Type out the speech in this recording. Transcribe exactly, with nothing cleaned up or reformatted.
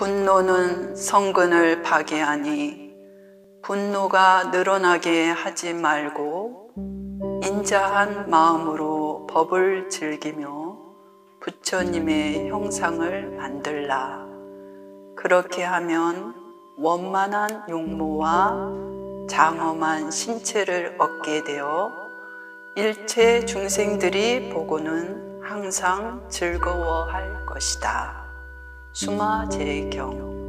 분노는 성근을 파괴하니 분노가 늘어나게 하지 말고 인자한 마음으로 법을 즐기며 부처님의 형상을 만들라. 그렇게 하면 원만한 용모와 장엄한 신체를 얻게 되어 일체 중생들이 보고는 항상 즐거워할 것이다. 수마제경.